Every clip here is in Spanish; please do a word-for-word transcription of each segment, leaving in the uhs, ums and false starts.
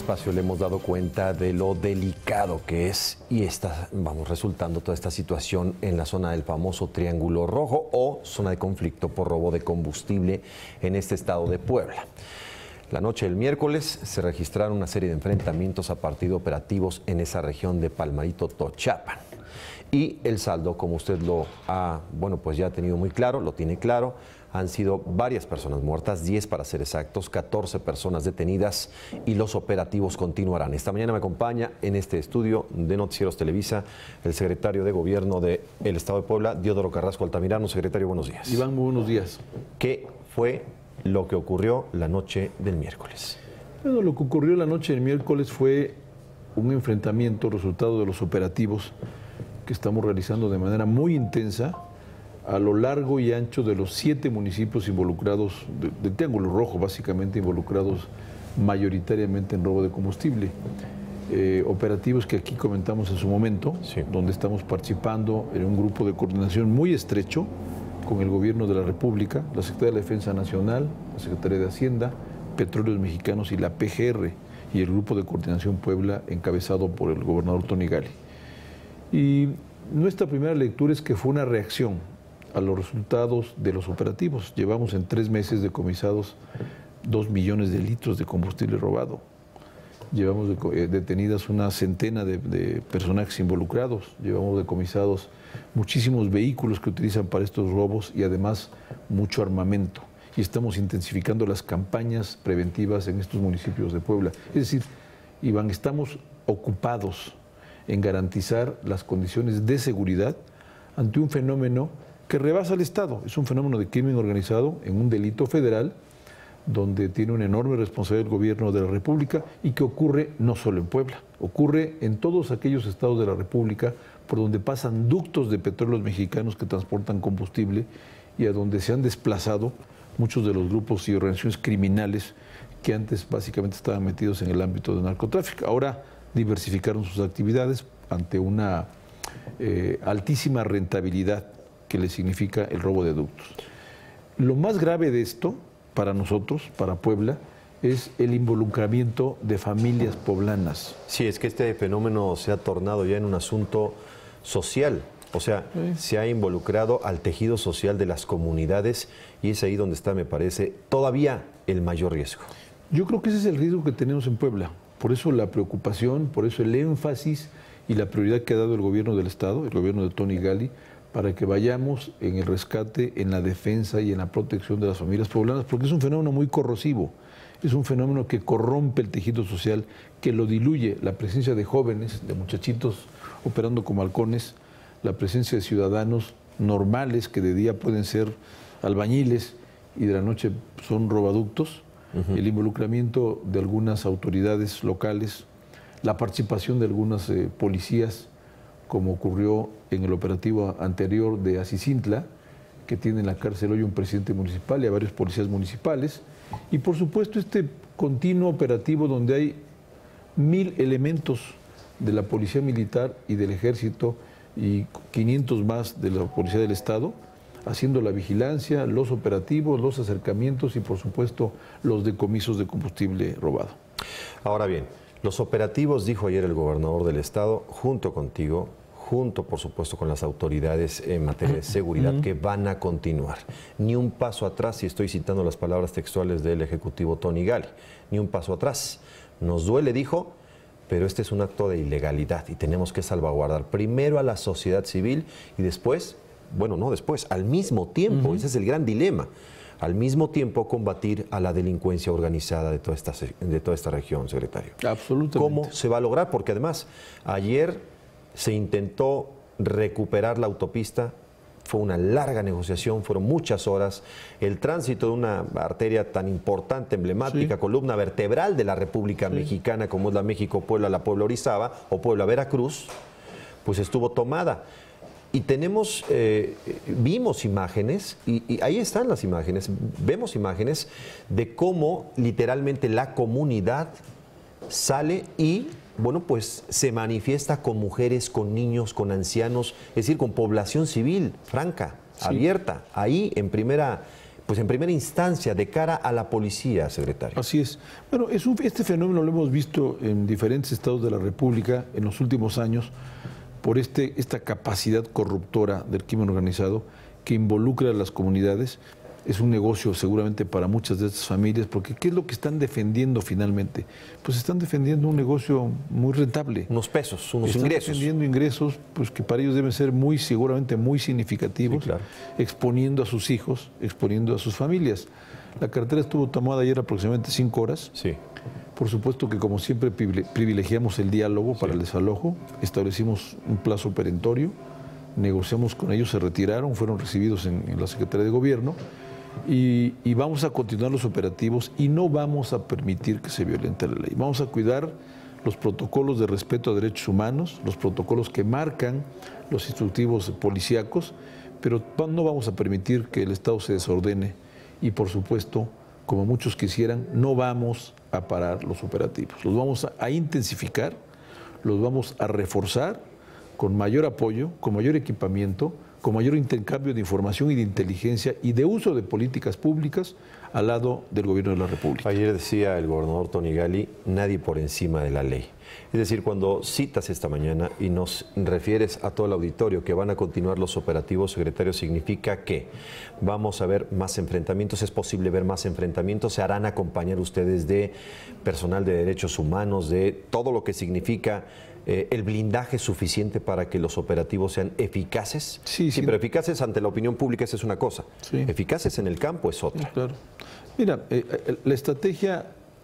espacio le hemos dado cuenta de lo delicado que es y está, vamos, resultando toda esta situación en la zona del famoso Triángulo Rojo o zona de conflicto por robo de combustible en este estado de Puebla. La noche del miércoles se registraron una serie de enfrentamientos a partir de operativos en esa región de Palmarito, Tochapan. Y el saldo, como usted lo ha, bueno, pues ya ha tenido muy claro, lo tiene claro, han sido varias personas muertas, diez para ser exactos, catorce personas detenidas y los operativos continuarán. Esta mañana me acompaña en este estudio de Noticieros Televisa el secretario de Gobierno del Estado de Puebla, Diodoro Carrasco Altamirano. Secretario, buenos días. Iván, muy buenos días. ¿Qué fue lo que ocurrió la noche del miércoles? Bueno, lo que ocurrió la noche del miércoles fue un enfrentamiento resultado de los operativos que estamos realizando de manera muy intensa a lo largo y ancho de los siete municipios involucrados, de, del Triángulo Rojo, básicamente involucrados mayoritariamente en robo de combustible. Eh, operativos que aquí comentamos en su momento, sí, donde estamos participando en un grupo de coordinación muy estrecho con el Gobierno de la República, la Secretaría de la Defensa Nacional, la Secretaría de Hacienda, Petróleos Mexicanos y la P G R, y el Grupo de Coordinación Puebla, encabezado por el gobernador Tony Gali. Y nuestra primera lectura es que fue una reacción a los resultados de los operativos. Llevamos en tres meses decomisados dos millones de litros de combustible robado. Llevamos de, detenidas una centena de, de personajes involucrados. Llevamos decomisados muchísimos vehículos que utilizan para estos robos y además mucho armamento. Y estamos intensificando las campañas preventivas en estos municipios de Puebla. Es decir, Iván, estamos ocupados en garantizar las condiciones de seguridad ante un fenómeno que rebasa al Estado. Es un fenómeno de crimen organizado en un delito federal donde tiene una enorme responsabilidad el Gobierno de la República y que ocurre no solo en Puebla, ocurre en todos aquellos estados de la República por donde pasan ductos de petróleos mexicanos que transportan combustible y a donde se han desplazado muchos de los grupos y organizaciones criminales que antes básicamente estaban metidos en el ámbito del narcotráfico. Ahora diversificaron sus actividades ante una eh, altísima rentabilidad que le significa el robo de ductos. Lo más grave de esto, para nosotros, para Puebla, es el involucramiento de familias poblanas. Sí, es que este fenómeno se ha tornado ya en un asunto social. O sea, sí, se ha involucrado al tejido social de las comunidades y es ahí donde está, me parece, todavía el mayor riesgo. Yo creo que ese es el riesgo que tenemos en Puebla. Por eso la preocupación, por eso el énfasis y la prioridad que ha dado el Gobierno del Estado, el Gobierno de Tony Gali, para que vayamos en el rescate, en la defensa y en la protección de las familias poblanas, porque es un fenómeno muy corrosivo, es un fenómeno que corrompe el tejido social, que lo diluye, la presencia de jóvenes, de muchachitos operando como halcones, la presencia de ciudadanos normales que de día pueden ser albañiles y de la noche son robaductos, uh-huh, el involucramiento de algunas autoridades locales, la participación de algunas eh, policías, como ocurrió en el operativo anterior de Acicintla, que tiene en la cárcel hoy un presidente municipal y a varios policías municipales, y por supuesto este continuo operativo donde hay mil elementos de la Policía Militar y del Ejército y quinientos más de la Policía del Estado, haciendo la vigilancia, los operativos, los acercamientos y por supuesto los decomisos de combustible robado. Ahora bien, los operativos, dijo ayer el gobernador del Estado, junto contigo, junto por supuesto con las autoridades en materia de seguridad, uh-huh, que van a continuar. Ni un paso atrás, y estoy citando las palabras textuales del ejecutivo Tony Gali, ni un paso atrás. Nos duele, dijo, pero este es un acto de ilegalidad y tenemos que salvaguardar primero a la sociedad civil y después, bueno, no después, al mismo tiempo, uh-huh, ese es el gran dilema, al mismo tiempo combatir a la delincuencia organizada de toda esta, de toda esta región, secretario. Absolutamente. ¿Cómo se va a lograr? Porque además, ayer se intentó recuperar la autopista, fue una larga negociación, fueron muchas horas, el tránsito de una arteria tan importante, emblemática, sí, columna vertebral de la República, sí, Mexicana, como es la México-Puebla, la Puebla-Orizaba o Puebla-Veracruz, pues estuvo tomada. Y tenemos, eh, vimos imágenes, y, y ahí están las imágenes, vemos imágenes de cómo literalmente la comunidad sale y, bueno, pues se manifiesta con mujeres, con niños, con ancianos, es decir, con población civil, franca, sí, abierta, ahí en primera pues en primera instancia de cara a la policía, secretario. Así es. Bueno, es un, este fenómeno lo hemos visto en diferentes estados de la República en los últimos años por este, esta capacidad corruptora del crimen organizado que involucra a las comunidades. Es un negocio seguramente para muchas de estas familias, porque ¿qué es lo que están defendiendo finalmente? Pues están defendiendo un negocio muy rentable. Unos pesos, unos están ingresos. Están defendiendo ingresos pues, que para ellos deben ser muy, seguramente muy significativos, sí, claro. exponiendo a sus hijos, exponiendo a sus familias. La carretera estuvo tomada ayer aproximadamente cinco horas. Sí. Por supuesto que, como siempre, privilegiamos el diálogo para sí. el desalojo, establecimos un plazo perentorio, negociamos con ellos, se retiraron, fueron recibidos en, en la Secretaría de Gobierno. Y, y vamos a continuar los operativos y no vamos a permitir que se violente la ley. Vamos a cuidar los protocolos de respeto a derechos humanos, los protocolos que marcan los instructivos policíacos, pero no vamos a permitir que el Estado se desordene y, por supuesto, como muchos quisieran, no vamos a parar los operativos. Los vamos a, a intensificar, los vamos a reforzar con mayor apoyo, con mayor equipamiento, con mayor intercambio de información y de inteligencia y de uso de políticas públicas al lado del gobierno de la República. Ayer decía el gobernador Tony Gali, nadie por encima de la ley. Es decir, cuando citas esta mañana y nos refieres a todo el auditorio que van a continuar los operativos, secretario, significa que vamos a ver más enfrentamientos, es posible ver más enfrentamientos, se harán acompañar ustedes de personal de derechos humanos, de todo lo que significa Eh, el blindaje suficiente para que los operativos sean eficaces. Sí, sí, sí. Pero eficaces ante la opinión pública, esa es una cosa. Sí. Eficaces en el campo es otra. Sí, claro. Mira, eh, la estrategia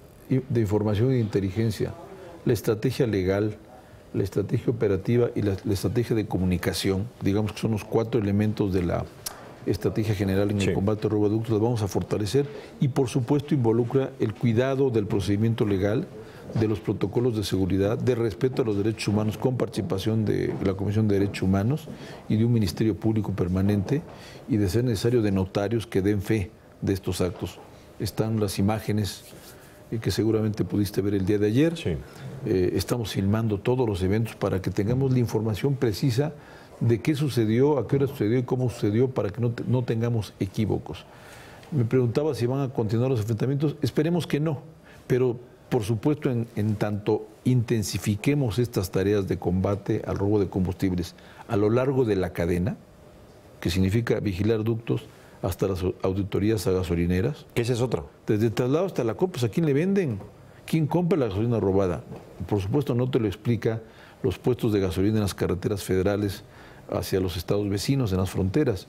de información e inteligencia, la estrategia legal, la estrategia operativa y la, la estrategia de comunicación, digamos que son los cuatro elementos de la estrategia general en sí. el combate a roboductos, las vamos a fortalecer y, por supuesto, involucra el cuidado del procedimiento legal, de los protocolos de seguridad, de respeto a los derechos humanos con participación de la Comisión de Derechos Humanos y de un Ministerio Público permanente y, de ser necesario, de notarios que den fe de estos actos. Están las imágenes que seguramente pudiste ver el día de ayer. Sí. Eh, estamos filmando todos los eventos para que tengamos la información precisa de qué sucedió, a qué hora sucedió y cómo sucedió para que no, no tengamos equívocos. Me preguntaba si van a continuar los enfrentamientos. Esperemos que no, pero por supuesto, en, en tanto intensifiquemos estas tareas de combate al robo de combustibles a lo largo de la cadena, que significa vigilar ductos hasta las auditorías a gasolineras. ¿Qué ese es otro? Desde el traslado hasta la compra, ¿a quién le venden? ¿Quién compra la gasolina robada? Por supuesto, no te lo explica los puestos de gasolina en las carreteras federales hacia los estados vecinos, en las fronteras.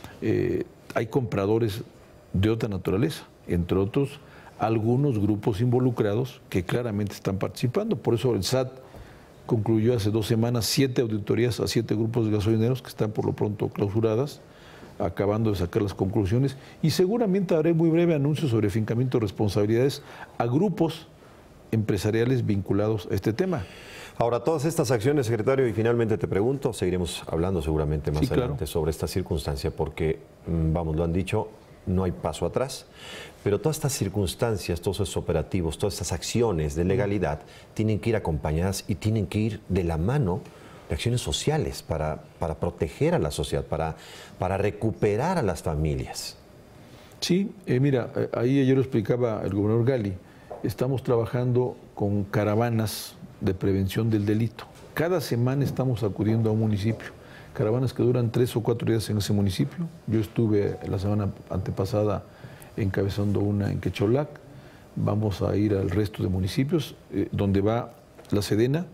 Eh, hay compradores de otra naturaleza, entre otros algunos grupos involucrados que claramente están participando. Por eso el S A T concluyó hace dos semanas siete auditorías a siete grupos de gasolineros que están por lo pronto clausuradas, acabando de sacar las conclusiones, y seguramente haré muy breve anuncio sobre fincamiento de responsabilidades a grupos empresariales vinculados a este tema. Ahora, todas estas acciones, secretario, y finalmente te pregunto, seguiremos hablando seguramente más sí, adelante claro. sobre esta circunstancia, porque, vamos, lo han dicho, no hay paso atrás, pero todas estas circunstancias, todos esos operativos, todas estas acciones de legalidad tienen que ir acompañadas y tienen que ir de la mano de acciones sociales para, para proteger a la sociedad, para, para recuperar a las familias. Sí, eh, mira, ahí ayer lo explicaba el gobernador Gali, estamos trabajando con caravanas de prevención del delito. Cada semana estamos acudiendo a un municipio. Caravanas que duran tres o cuatro días en ese municipio. Yo estuve la semana antepasada encabezando una en Quecholac. Vamos a ir al resto de municipios, eh, donde va la Sedena,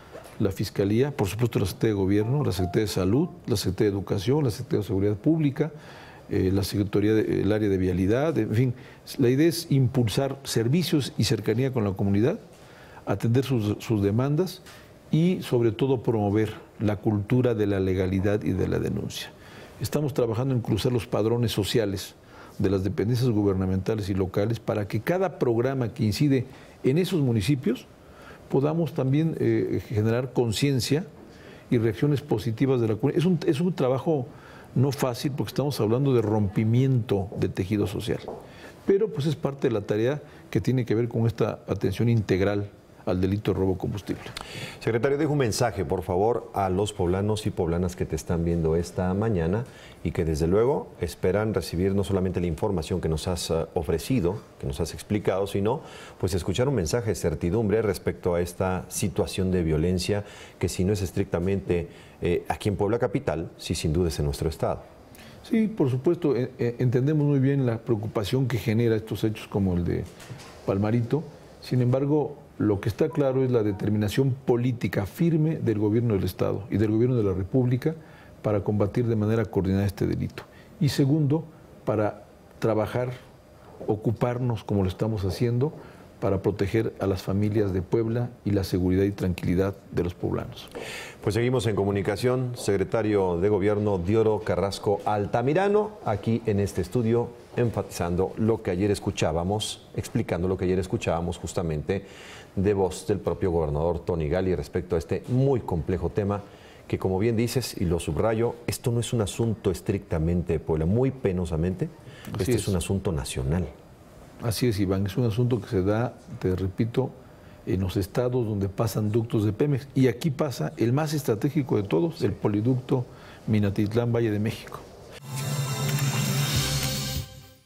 la Fiscalía, por supuesto la Secretaría de Gobierno, la Secretaría de Salud, la Secretaría de Educación, la Secretaría de Seguridad Pública, eh, la Secretaría del Área de Vialidad, en fin. La idea es impulsar servicios y cercanía con la comunidad, atender sus, sus demandas y sobre todo promover la cultura de la legalidad y de la denuncia. Estamos trabajando en cruzar los padrones sociales de las dependencias gubernamentales y locales para que cada programa que incide en esos municipios podamos también eh, generar conciencia y reacciones positivas de la comunidad. Es un, es un trabajo no fácil porque estamos hablando de rompimiento de tejido social, pero pues es parte de la tarea que tiene que ver con esta atención integral al delito de robo combustible. Secretario, dejo un mensaje, por favor, a los poblanos y poblanas que te están viendo esta mañana y que desde luego esperan recibir no solamente la información que nos has uh, ofrecido, que nos has explicado, sino pues escuchar un mensaje de certidumbre respecto a esta situación de violencia que si no es estrictamente eh, aquí en Puebla Capital, sí sin duda es en nuestro estado. Sí, por supuesto, eh, eh, entendemos muy bien la preocupación que genera estos hechos como el de Palmarito. Sin embargo, lo que está claro es la determinación política firme del gobierno del Estado y del gobierno de la República para combatir de manera coordinada este delito. Y segundo, para trabajar, ocuparnos como lo estamos haciendo, para proteger a las familias de Puebla y la seguridad y tranquilidad de los poblanos. Pues seguimos en comunicación, secretario de Gobierno Dioro Carrasco Altamirano, aquí en este estudio, enfatizando lo que ayer escuchábamos, explicando lo que ayer escuchábamos justamente de voz del propio gobernador Tony Gali respecto a este muy complejo tema que, como bien dices, y lo subrayo, esto no es un asunto estrictamente de Puebla, muy penosamente, Así este es. es un asunto nacional. Así es, Iván, es un asunto que se da, te repito, en los estados donde pasan ductos de Pemex. Y aquí pasa el más estratégico de todos, el poliducto Minatitlán, Valle de México.